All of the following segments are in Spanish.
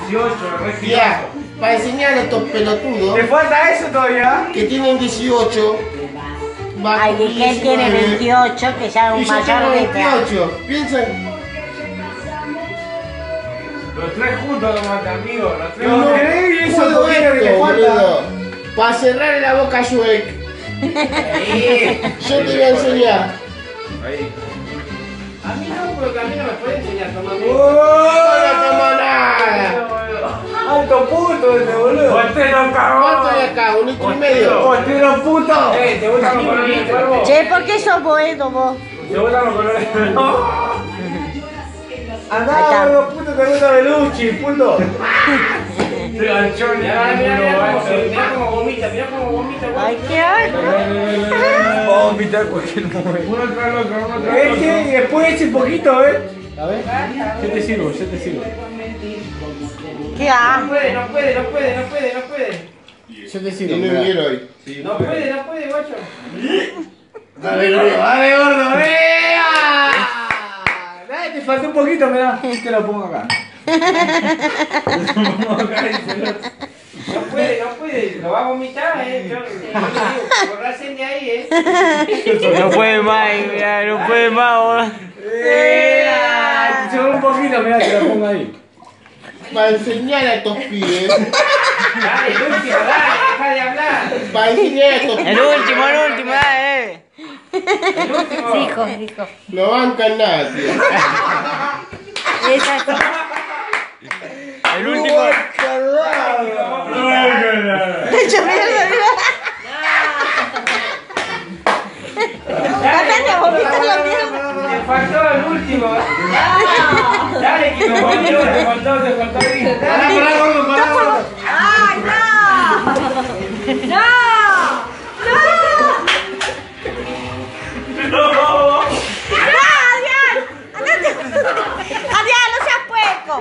18, re Ya, para enseñar a estos pelotudos ¿te falta eso todavía? que tienen 18, va Ay, a que cumplir él tiene 19, 28, que ya es y un yo tengo mayor de edad. 28. Piensan, Los tres juntos lo matan, amigo. Los tres no juntos. puedo poquito que te esto, falta. boludo. Para cerrar la boca a Shrek, yo te voy a enseñar. Ahí. A mí no, porque a mí no me puede enseñar, toma No tomo nada. ¡Alto puto este boludo! ¡Botero cagón! ¿Cuánto hay acá? ¿1 litro y medio? ¡Botero puto! ¿te gustan los colores del cuervo? Che, ¿por qué sos boedo vos? ¿Te gustan los colores del cuervo? Ahí Andá, está. boludo, puto, te gusta Belucci, puto. Te ganchón, Mirá cómo vomita, mirá cómo vomita. Ay, qué asco. Vamos a invitar cualquier momento. Uno tras el otro, uno tras el otro. Y después ese poquito, A ver, yo te sirvo. Qué asco. No puede. Yo te Tiene bien hoy. No puede, guacho. Dale, gordo, vea. Dale, te faltó un poquito, mirá. Te lo pongo acá. No puede, lo va a vomitar, yo le digo, borrarse de ahí, No puede más, mirá, no puede más, boludo. Te sobró un poquito, mirá, te lo pongo ahí. Para enseñar a estos pibes. Dale, el último, dale, deja de hablar. Para enseñar a estos El pibes. último, El últmo. Dijo. No bancan nada, tío. Esa es el último. hecho mierda, mira. Natalia, vomita la mierda. Te faltó el último. Dale, que te faltó. Pará, gordo, pará, gordo. ¡Ay, no! ¡No! ¡No! ¡Adrián! ¡Andate! ¡Adrián, no seas puerco!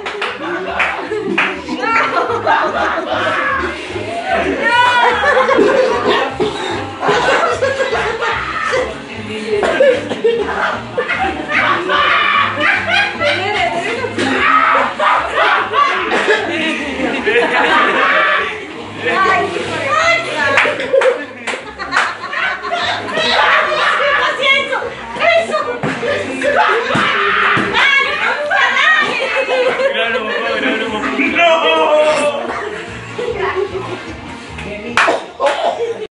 ¡No!